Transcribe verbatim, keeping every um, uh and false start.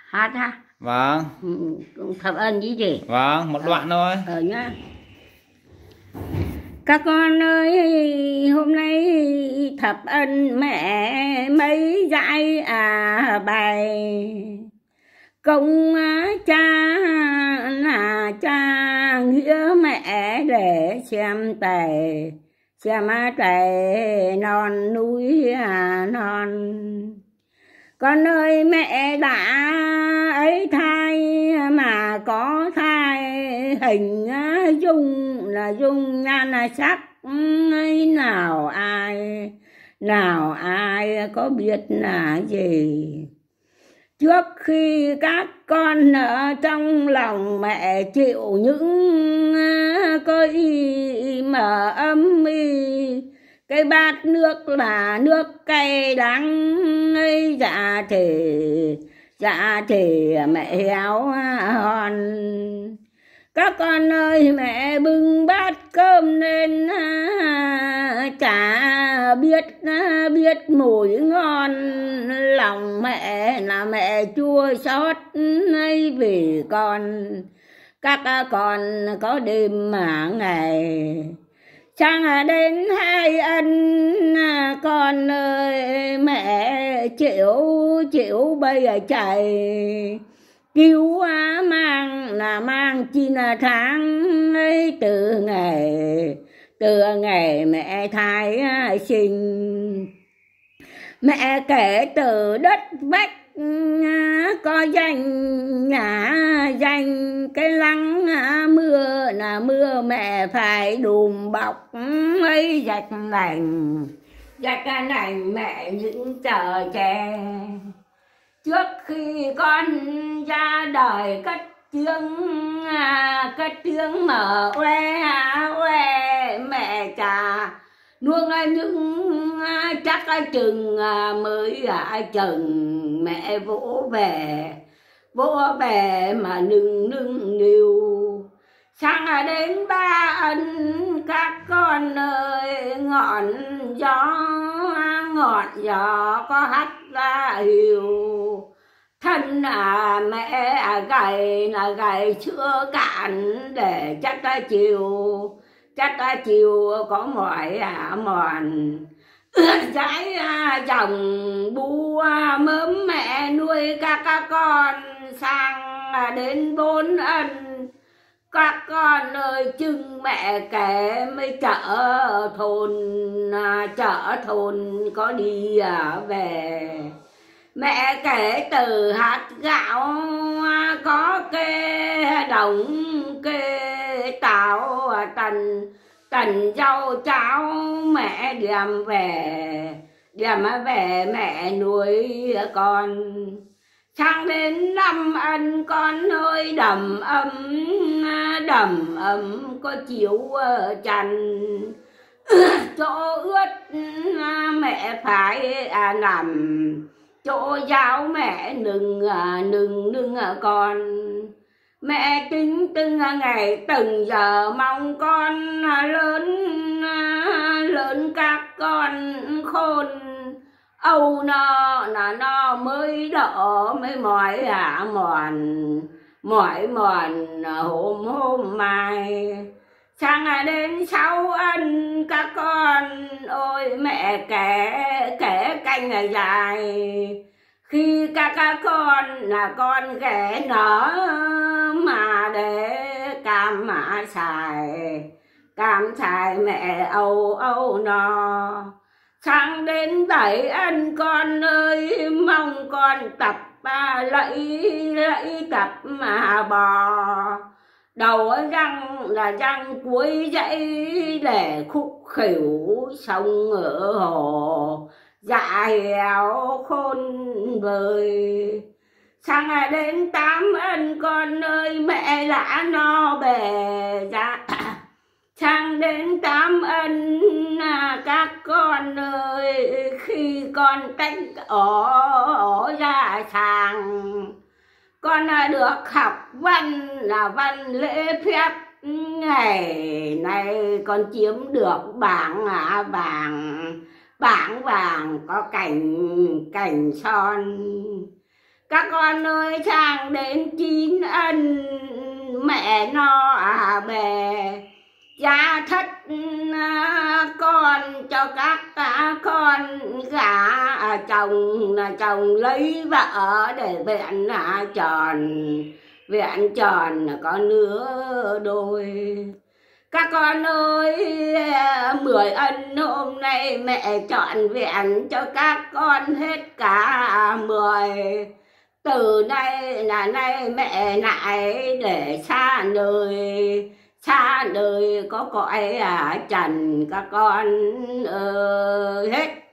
Hát ha. Vâng. Ừ, Thập Ân với gì? Vâng, một đoạn thôi. Ờ nhá. Các con ơi, hôm nay Thập Ân mẹ mấy dạy à bài công cha là cha nghĩa mẹ để xem tề xem tề non núi à non. Con ơi mẹ đã ấy thai mà có thai hình dung là dung nhan là sắc ấy, nào ai nào ai có biết là gì. Trước khi các con ở trong lòng mẹ chịu những có y mà âm y, cái bát nước là nước cay đắng ấy, dạ thì dạ thì mẹ héo hòn. Các con ơi mẹ bưng bát cơm lên chả biết biết mùi ngon, lòng mẹ là mẹ chua xót ấy vì con. Các con có đêm mà ngày chẳng đến hai ân, con ơi mẹ chịu chịu bây giờ chạy cứu mang là mang chi là tháng ấy, từ ngày từ ngày mẹ thai sinh. Mẹ kể từ đất vách có danh nhà danh cái lắng mưa là mưa, mẹ phải đùm bọc ấy dạch lành dạch lành mẹ những chờ che. Trước khi con ra đời cất tiếng cất tiếng mở oe oe, mẹ trà nuông những chắc chừng mới chừng, mẹ vỗ về vỗ về mà nưng nưng niu. Sáng đến ba ân các con ơi, ngọn gió ngọn gió có hắt ra hiu. Thân à mẹ à gầy là gầy chưa cạn để chắc ta chiều chắc ta chiều có mỏi à mòn trái dòng bu mớm mẹ nuôi các các con sang đến bốn ân. Các con ơi chừng mẹ kể mới chợ thôn chợ thôn có đi về. Mẹ kể từ hạt gạo có kê đồng kê táo tần tần rau cháo, mẹ đem về đem về mẹ nuôi con. Sang đến năm ân con ơi đầm ấm đầm ấm có chiếu chăn, chỗ ướt mẹ phải à nằm, chỗ giáo mẹ nừng nừng nừng con. Mẹ tính từng ngày từng giờ mong con lớn lớn các con khôn, âu no là no mới đỡ mới mỏi à mòn mỏi mòn hôm hôm mai. Sang đến sáu ân các con ôi mẹ kể kể canh dài, khi các các con là con ghé nở mà để cam mà xài cam xài mẹ âu âu no. Sang đến bảy ân con ơi mong con tập à, lẫy lẫy tập mà bò, đầu răng là răng cuối dãy để khúc khỉu sông ở hồ dạ héo khôn vời. Sang đến tám ân con ơi mẹ đã no bề dạ. Sang đến tám ân các con ơi khi con tách ổ ổ ra sàng, con được học văn là văn lễ phép. Ngày nay con chiếm được bảng vàng bảng vàng có cành cành son. Các con ơi sang đến chín ân mẹ no à bè, cha thất con cho các con gả chồng, là chồng lấy vợ để vẹn tròn, vẹn tròn có nửa đôi. Các con ơi mười ân hôm nay mẹ trọn vẹn cho các con hết cả mười. Từ nay là nay mẹ lại để xa nơi, xa nơi có cõi à trần các con ơi hết.